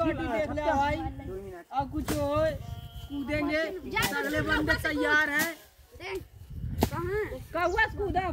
Party देख ले भाई। अब कुछ हो कूदेंगे, अगले बंदे तैयार हैं। कौआ से कूदा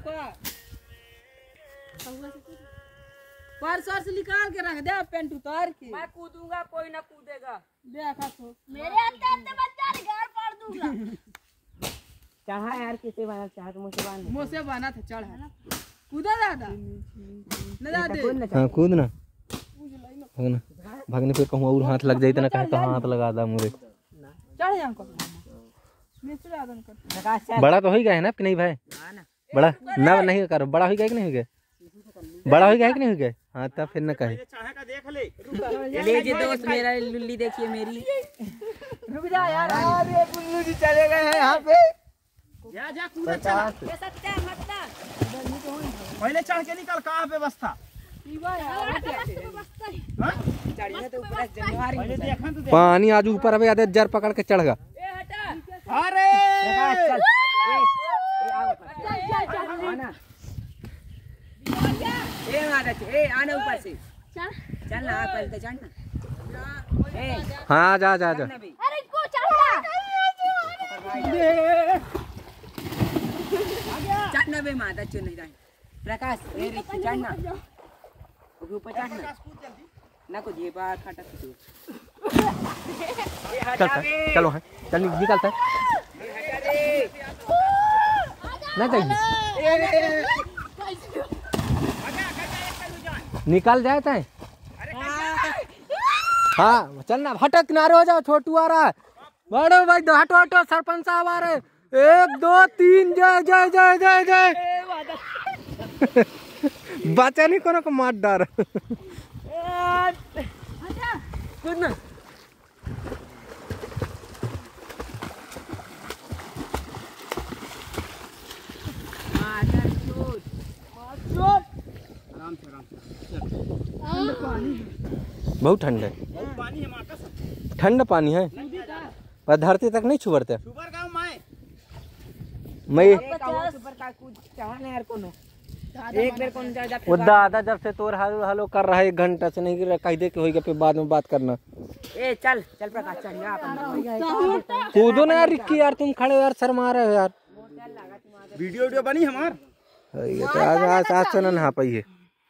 पर्स निकाल के रख दे, पेंट उतार के। मैं कूदूंगा, कोई ना कूदेगा। देखा तो मेरे अंदर बच्चा घर पाड़ दूंगा। चढ़ा यार, किसे बना चाह तो मुझसे बना था, चढ़ है ना। कूदा दादा न दादे। हां कूद ना, भागना भागने पे कहूँ और हाथ लग जाए ना, कहे तो हाथ लगा दा मुझे। चढ़ जा को मिस्र आदन कर। बड़ा तो हो ही गया है ना कि नहीं भाई? बड़ा ना नहीं करो, बड़ा हो गया कि नहीं हो गया? बड़ा हो गया है कि नहीं हो गया? हाँ तब फिर न कहे। ले जी दोस्त मेरा लुल्ली देखिए मेरी। रुक जा यार, अरे बुल्लू जी चले गए हैं यहाँ पे। जा कूदा चला। ये सच्चा मत्ता पहले चढ़ के निकल, कहाँ पे बस्ता? पानी आज ऊपर अबे आधे जर पकड़ के चढ़ गया। अरे आना ऊपर से चल ना, पहले तो चढ़ना। हाँ जा जा जा। अरे को चढ़ा चढ़ना बे माता चुन नहीं रही। प्रकाश ए रिक्की चढ़ना, ऊपर चढ़ना ना कुछ ये बात खटक तू। चलता है, चलो है चल निकलता है ना, चाहिए निकल जाता है। हाँ चलना, हटो किनारे हो जाओ, छोटू आ रहा है। बड़ो भाई हटो हटो, सरपंच साहब आ रहे। 1 2 3 जय जय जय जय जय। बचा नहीं कोनो को मार डार। कूदना। बहुत ठंड है, ठंड पानी है, पर धरती तक नहीं छुबरते। मैं वो दादा जब से तोर हालो हालो कर रहा है, 1 घंटा से नहीं कह दे के होगा, फिर बाद में बात करना। ए चल चल प्रकाश चल जा। कूदो ना यार रिक्की, यार तुम खड़े यार शर्मा रहे हो यार। वीडियो बनी हमार। ये तो आज आज तो ना नहा पाई है।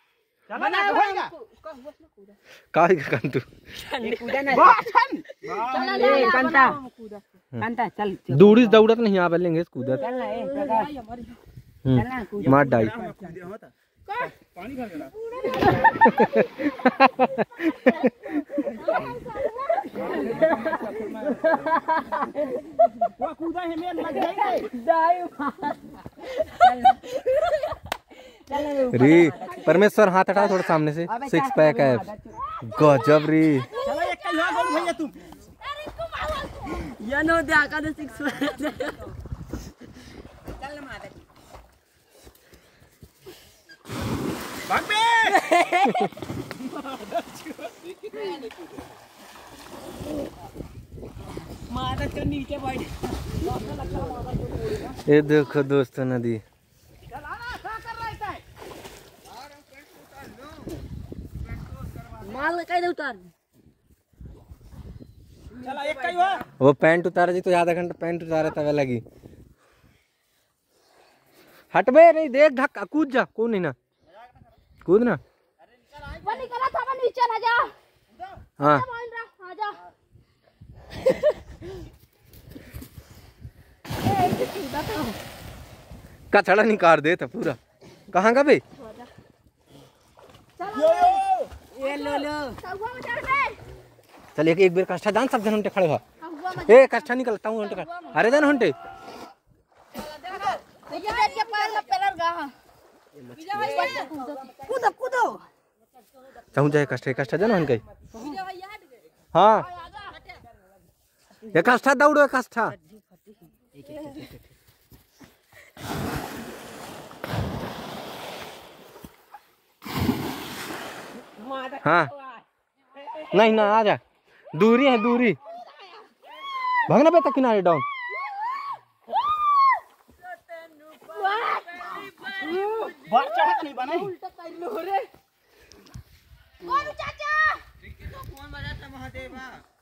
काहे का कंतु कूदा ना कंता कंता चल दूरी दौड़त नहीं आवे लेंगे कूदत। चल ना ए प्रकाश चल ना कूद मार डाई। पानी भर गया। वो कूदा है मेन लग जाएगा। री परमेश्वर हाथ हटा थोड़ा सामने से, 6 पैक है गजब री। चलो एक कल हो भैया तुम। या नो दे आका दे 6 चल माता भाग बे। माता के नीचे बैठ। ये देखो दोस्तों नदी। माल कहीं उतार। चला एक कई हो। वो पैंट उतारे जी तो आधा घंटा पैंट उतारे तवे लगी। हटबे नहीं, देख धक्का कूद जा, कूद नहीं ना, कूद ना। वो निकला था, वो नीचे ना जा। हाँ आ जा। कचड़ा निकाल दे था पूरा। कहाँ का बे? ये लो लो चल एक बेर कष्टा जान, सब जन हंटे खड़े हो। ए कष्टा निकलता हूँ हंटे खड़े, अरे जन हंटे कूदो कूदो। चाहूँ जाए कष्टा जन हन गई। हाँ ये कष्टा दौड़ो कष्टा। हाँ नहीं ना आ जा, दूरी है दूरी, भागना पे तक किनारे डाउन। बार चढ़ा नहीं बने। चाचा बा